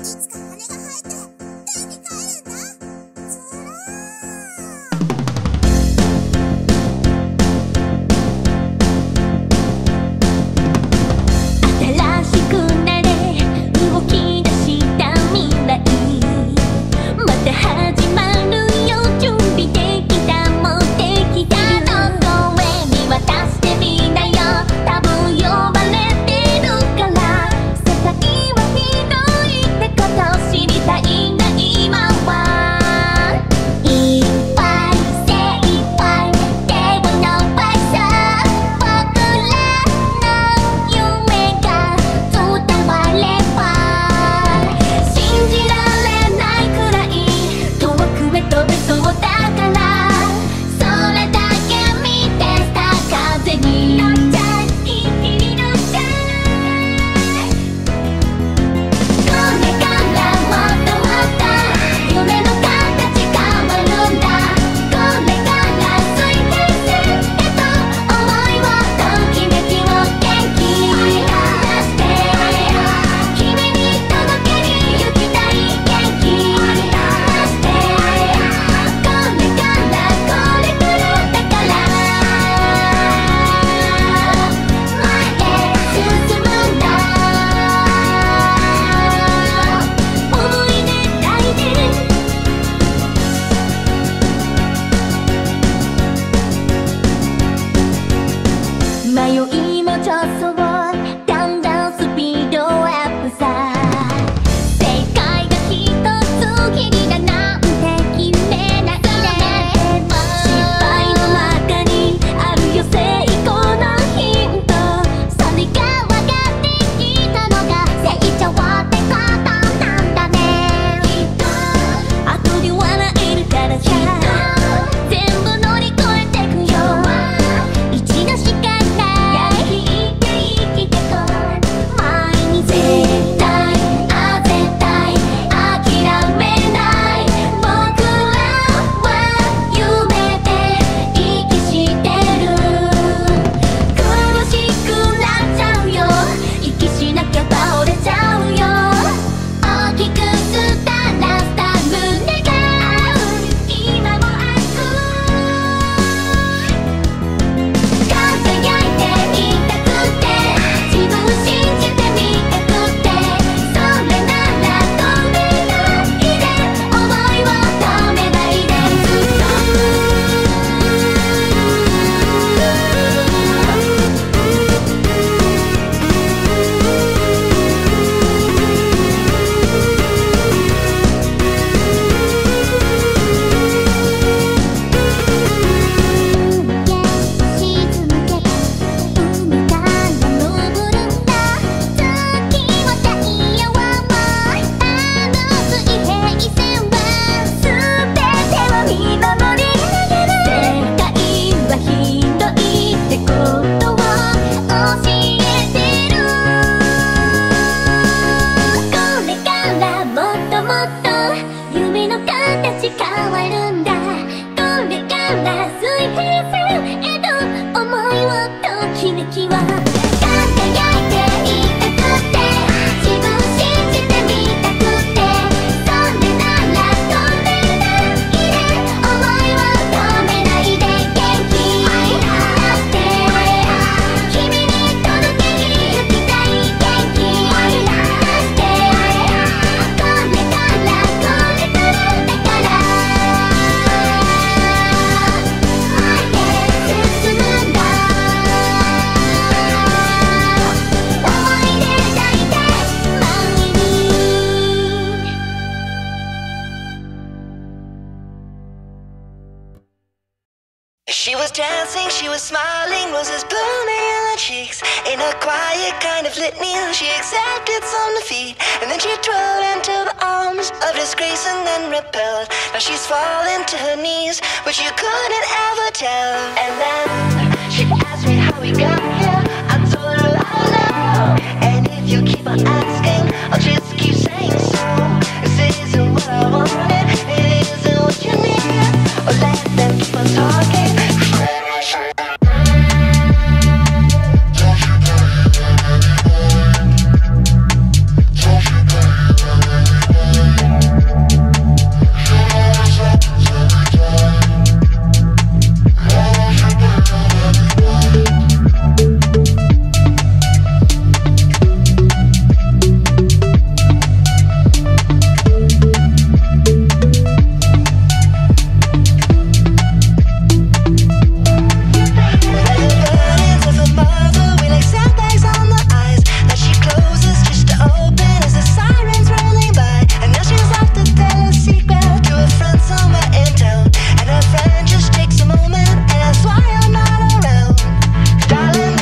She was dancing, she was smiling, roses blooming in her cheeks. In a quiet kind of litany, she accepted some defeat. And then she twirled into the arms of disgrace and then repelled. Now she's fallen to her knees, but you couldn't ever tell. And then she asked me how we got here. I told her I don't know. And if you keep on asking, I'll just keep saying so. This isn't what I wanted, it isn't what you need. Or let them keep on talking.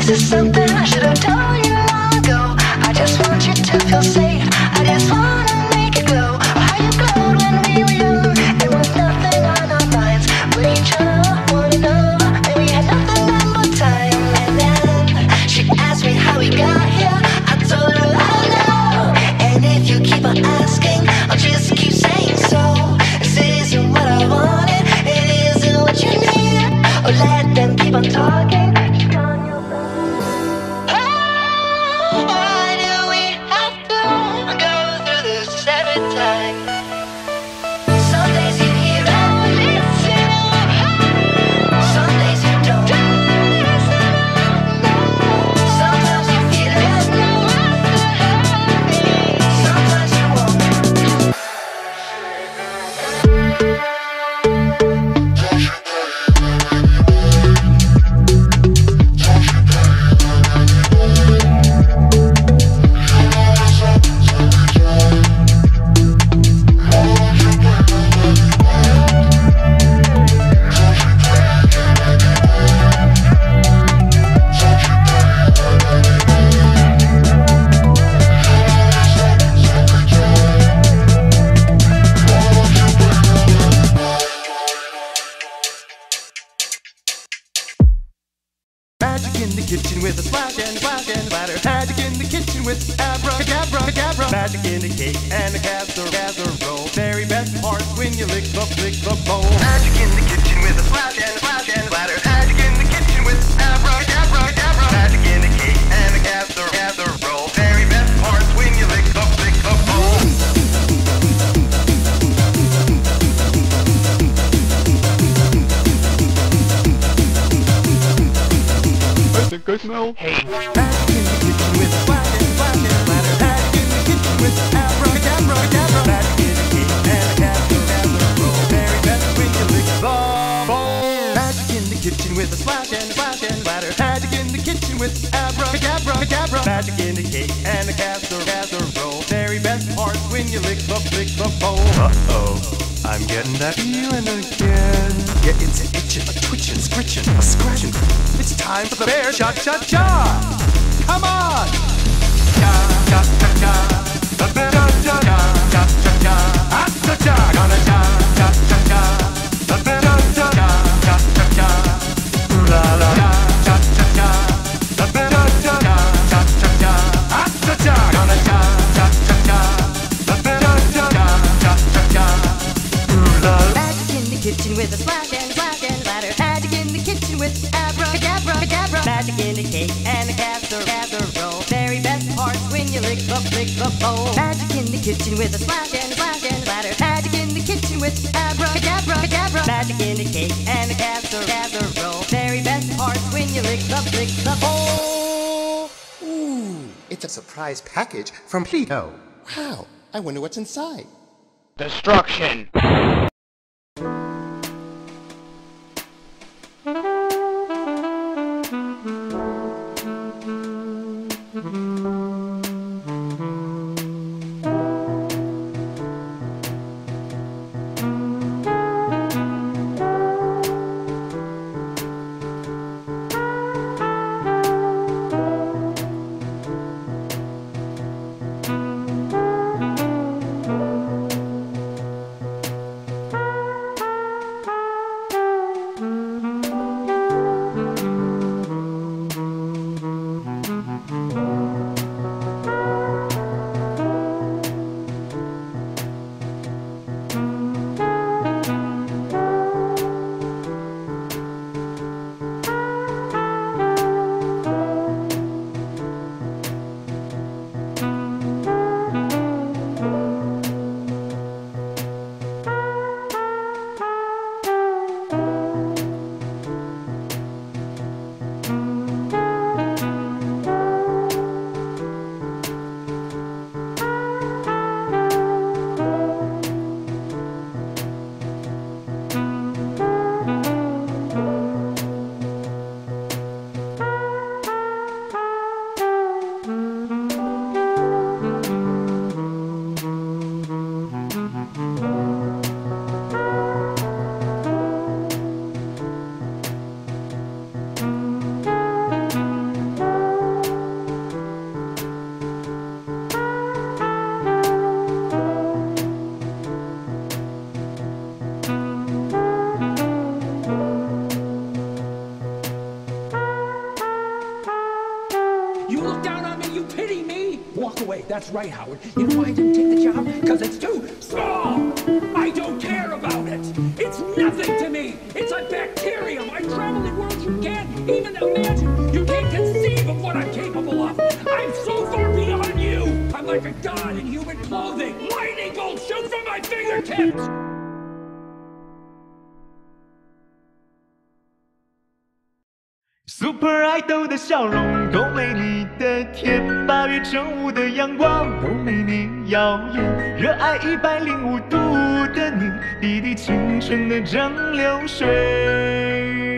This is something I should have told you long ago. I just want you to feel safe. I just wanna make it glow. How you glowed when we were young, and with nothing on our minds but each other, one another, and we had nothing but time. And then she asked me how we got here. I told her I don't know. And if you keep on asking, I'll just keep saying so. This isn't what I wanted. It isn't what you needed. Or let them keep on talking. Why do we have to go through this every time? Some days you hear and listen, some days you don't. Sometimes you feel it and know sometimes you won't. Magic in the kitchen with a splash and splatter. Magic in the kitchen with abracadabra. Magic in the cake and a casserole. Very best part when you lick the bowl. Magic in the kitchen with a splash and splatter. Magic in the kitchen with abracadabra. Magic in the cake and a casserole. Very best part when you lick the bowl. I think I smell. Hey, magic in the kitchen with a splash and splatter. Magic in the kitchen with abracadabra. Magic in the cake and a casserole. Very best when you lick the bowl. Magic in the kitchen with a splash and splatter. Magic in the kitchen with abracadabra. Magic in the cake and a casserole. Very best part when you lick the bowl. Uh-oh, I'm getting that feeling again. Yeah, it's an itching, a twitching, scritching, a scratching. It's time for the bear cha-cha-cha. Come on! Cha-cha-cha-cha. The bear cha-cha-cha. Cha-cha-cha. Ah-cha-cha. Gonna cha-cha-cha-cha. The bear cha-cha-cha. Cha-cha-cha. Ooh-la-la. Cha-cha-cha. The bear cha-cha-cha. Cha-cha-cha. Ah-cha-cha. Gonna cha-cha-cha-cha. The bear cha-cha-cha. Cha-cha-cha. Ooh-la-la. Magic in the kitchen with a splash and splatter. Magic in the kitchen with abracadabra. Magic in the cake and a casserole. Very best part when you lick the bowl. Magic in the kitchen with a splash and splatter. Magic in the kitchen with abracadabra. Magic in the cake and a casserole. Very best part when you lick the bowl. Ooh, it's a surprise package from Pluto. Wow, I wonder what's inside. Destruction. You look down on me, you pity me. Walk away, that's right, Howard. You know why I didn't take the job? Because it's too small. I don't care about it. It's nothing to me. It's a bacterium. I travel in worlds you can't even imagine. You can't conceive of what I'm capable of. I'm so far beyond you. I'm like a god in human clothing. Lightning bolts shoot from my fingertips. Super Idol 的笑容都没你的甜，8月正午的阳光都没你耀眼，热爱105度的你，滴滴清纯的蒸馏水。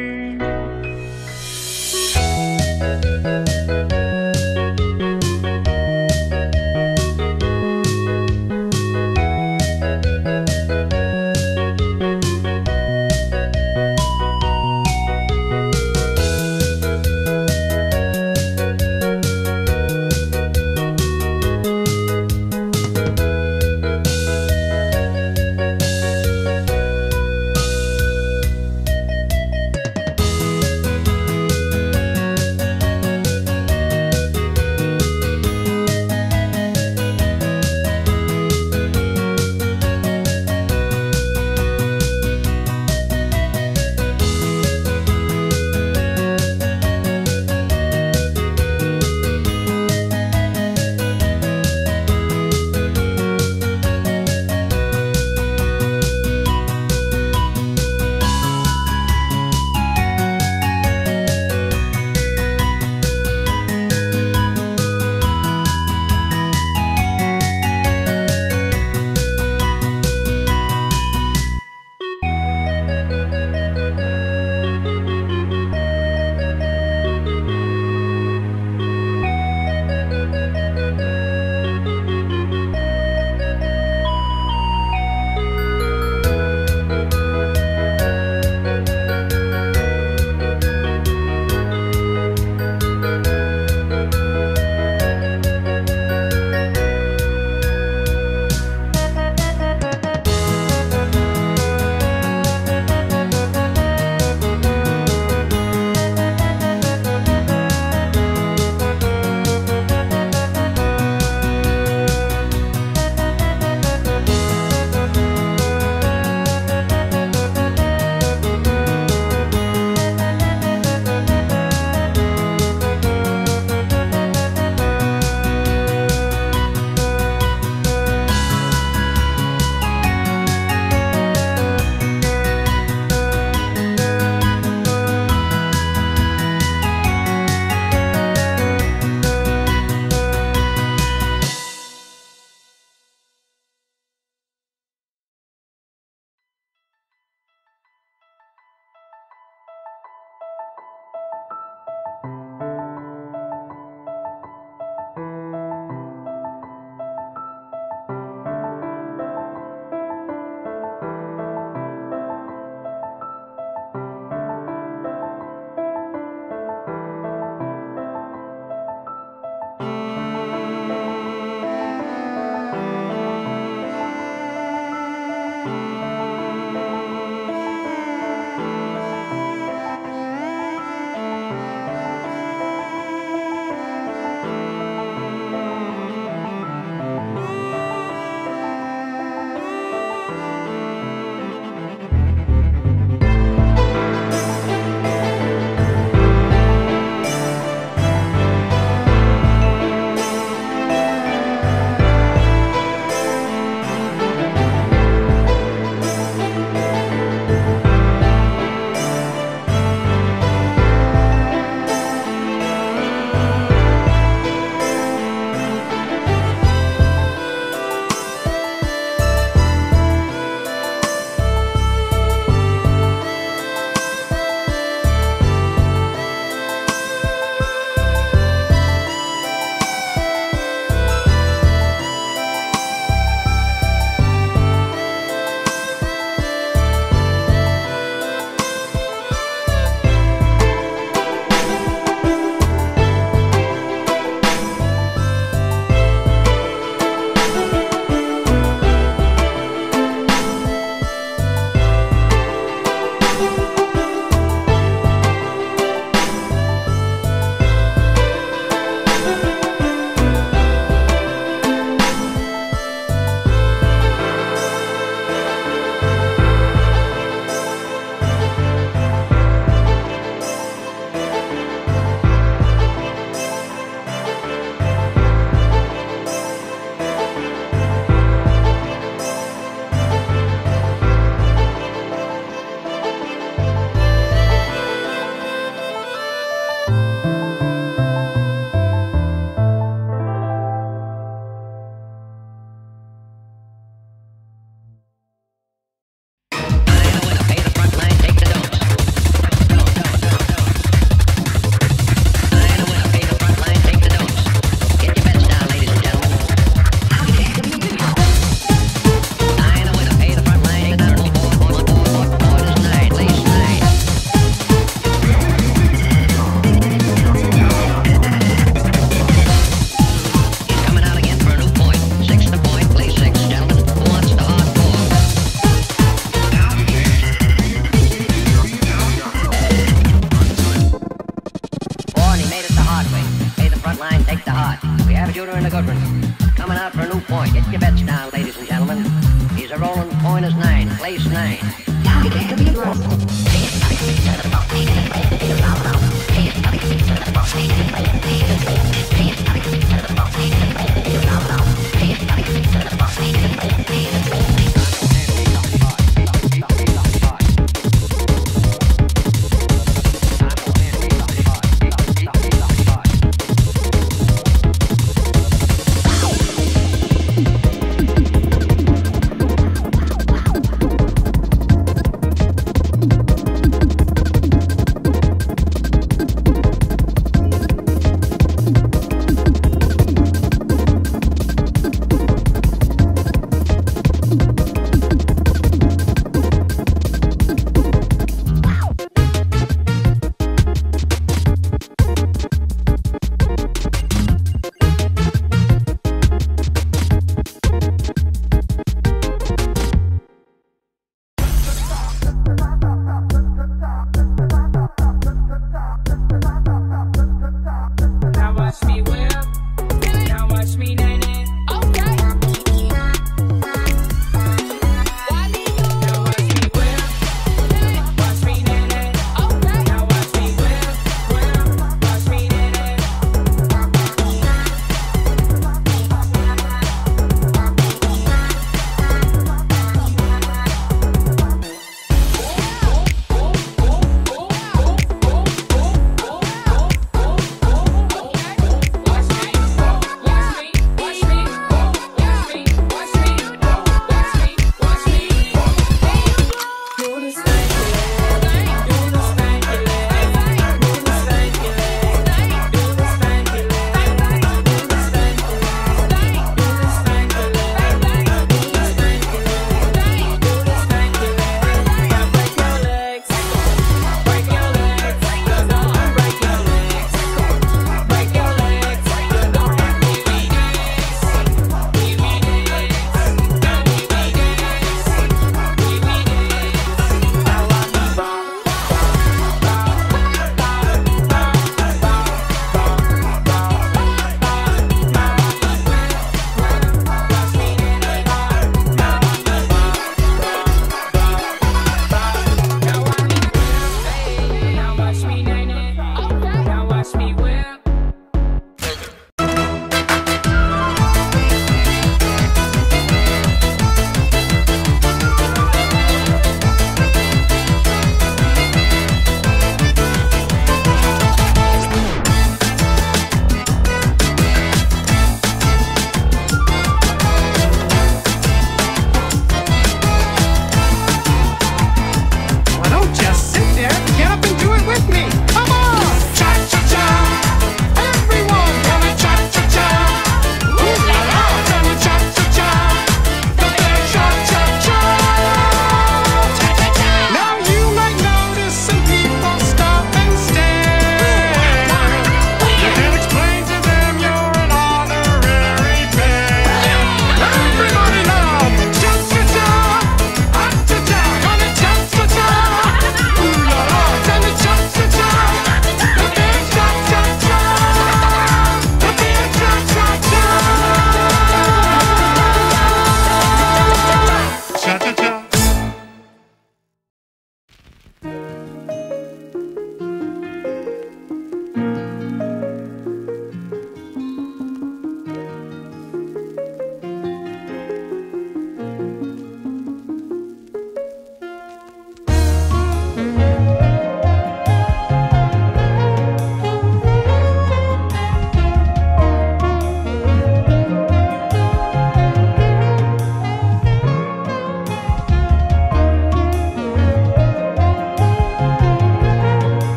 Sharpshooter and a good one. Coming out for a new point. Get your bets down, ladies and gentlemen. He's a rolling point as 9, place 9.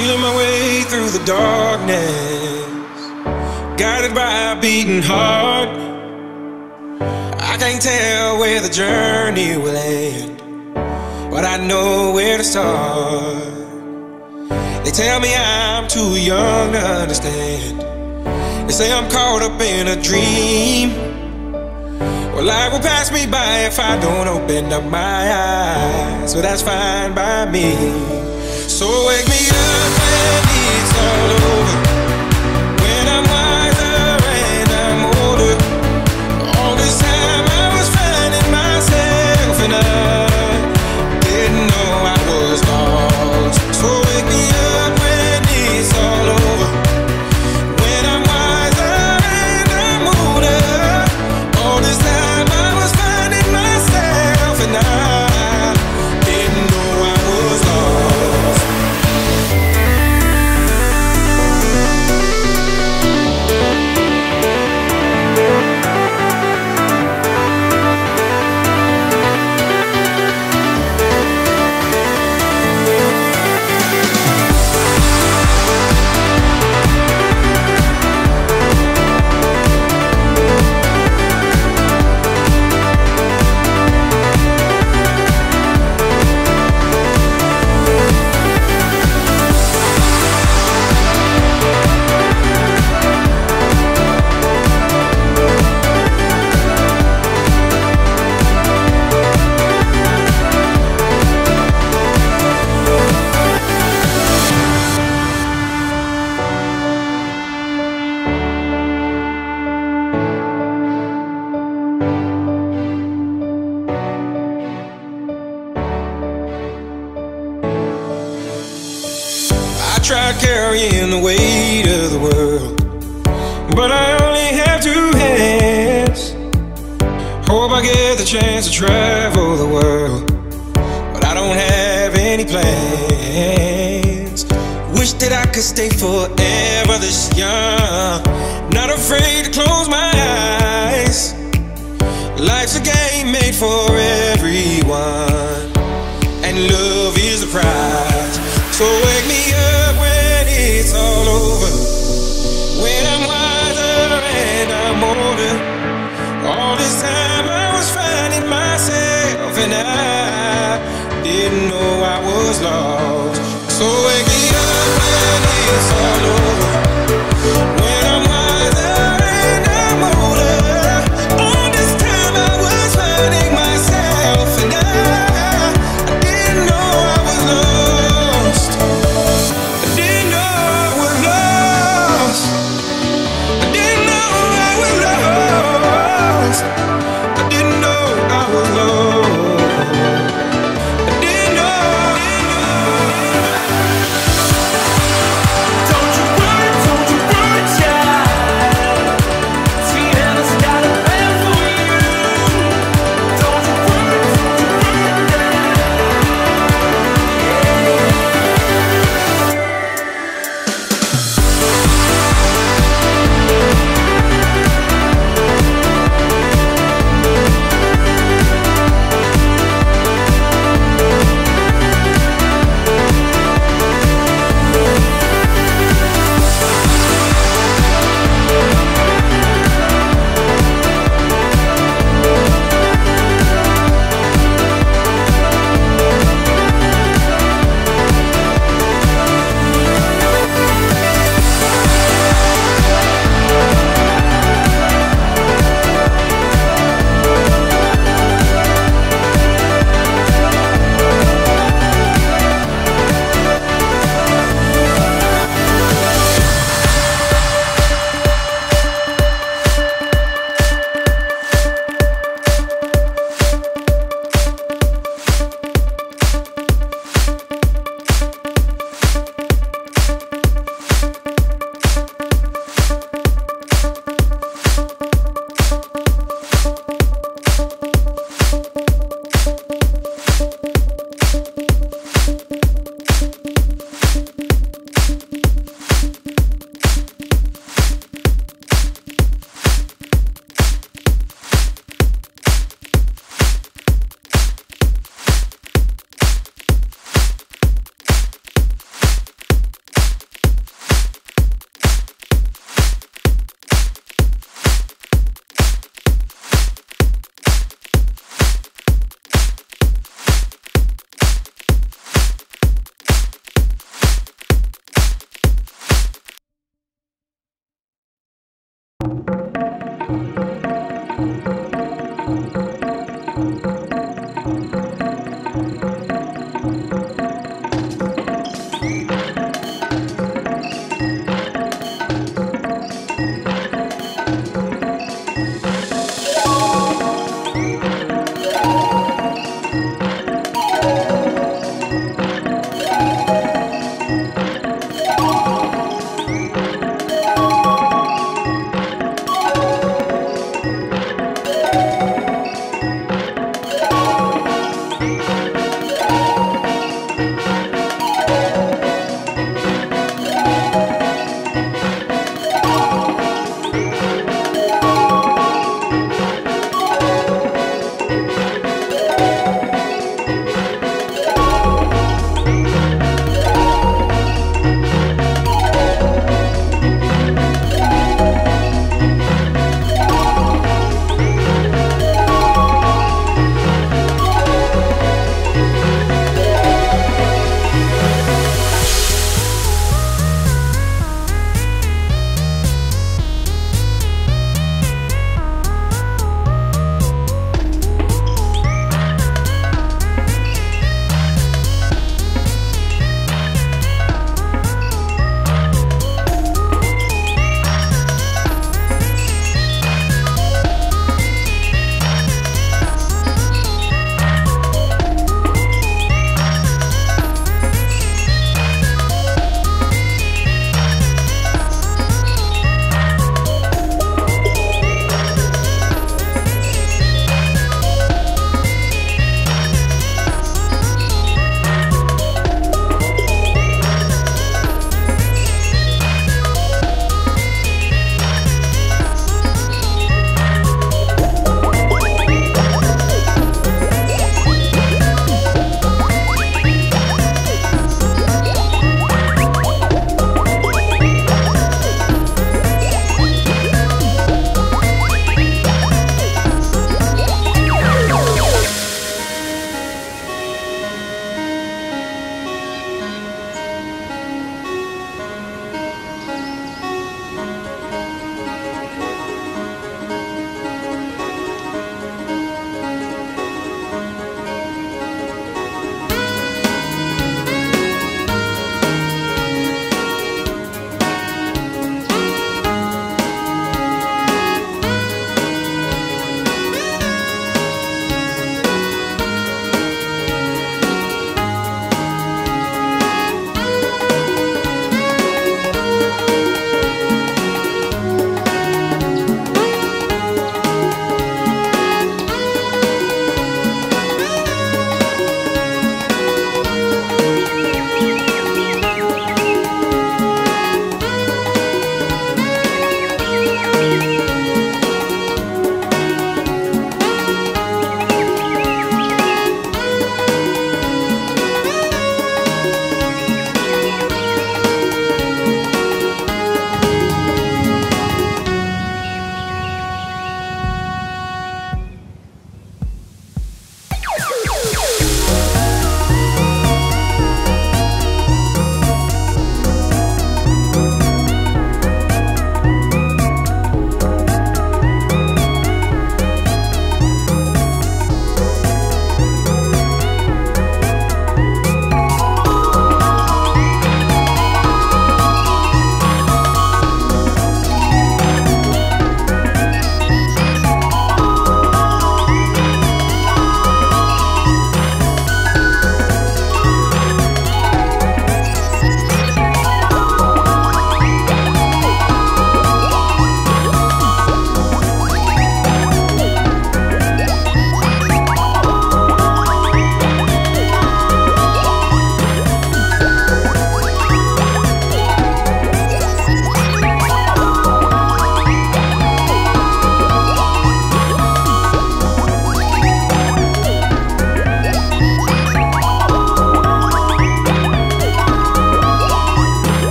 Feeling my way through the darkness, guided by a beating heart. I can't tell where the journey will end, but I know where to start. They tell me I'm too young to understand. They say I'm caught up in a dream. Well, life will pass me by if I don't open up my eyes, so that's fine by me. So wake me up when it's all over, when I'm wiser and I'm older. All this time I was finding myself and I didn't know I was lost. So wake me up when it's all over, when I'm wiser and I'm older. All this time I was finding myself and I didn't know I was lost. Tried carrying the weight of the world, but I only have two hands. Hope I get the chance to travel the world, but I don't have any plans. Wish that I could stay forever this young, not afraid to close my eyes. Life's a game made for everyone, and love is the prize. So wake me up when it's all over, when I'm wiser and I'm older. All this time I was finding myself and I didn't know I was lost. So wake me up when it's all over, when I'm wiser and I'm older. All this time I was finding myself and I didn't know I was lost. I didn't know I was lost. I didn't know I was lost. I didn't know I was lost. I didn't know.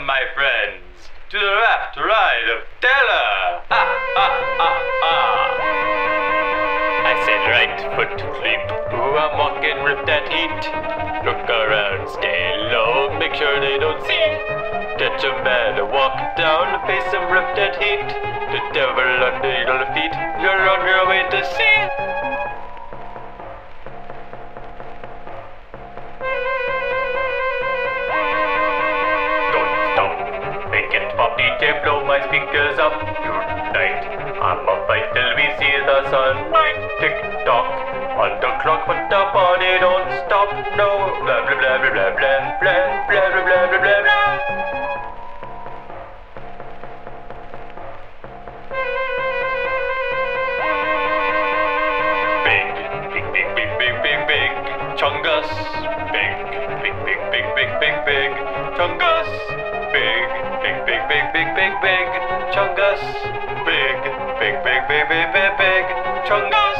Welcome, my friends, to the raft ride of terror. I said right foot clean. Ooh, I'm walking, rip that heat. Look around, stay low, make sure they don't see. Catch a man, walk down, face him, rip that heat. The devil under your feet, you're on your way to see. Don't stop, make it pop, DJ, blow my speakers up tonight. I'ma fight till we see the sunlight. Tick tock on the clock, but the body don't stop. No, blah blah blah blah blah blah blah blah blah blah blah blah. Big chungus, big chungus, big chungus, big chungus.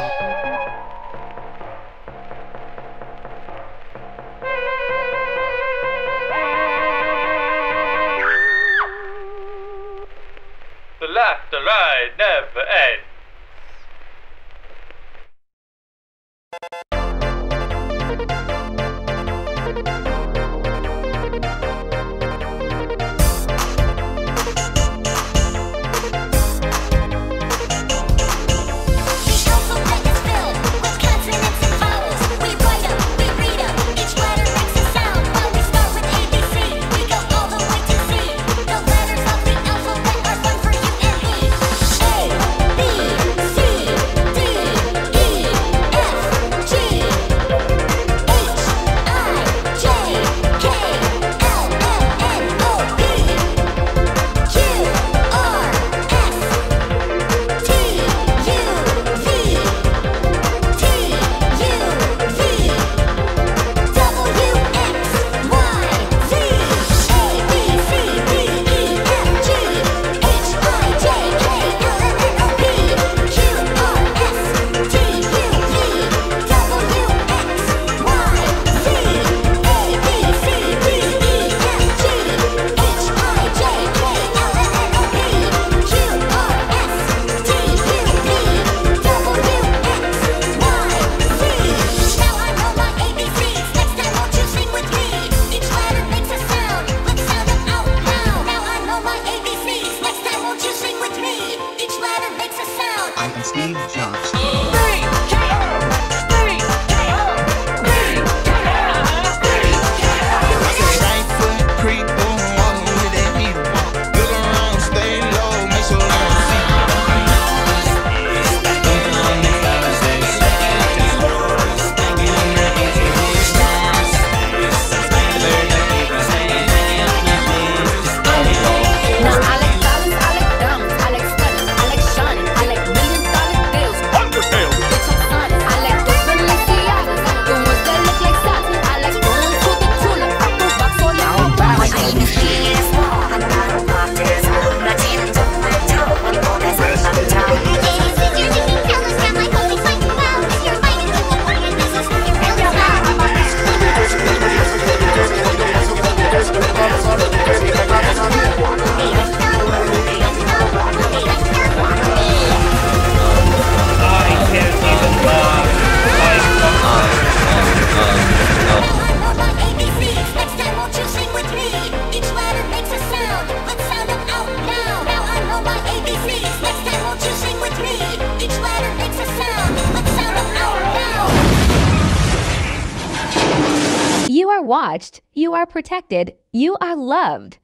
The laughter ride never ends. You are watched, you are protected, you are loved.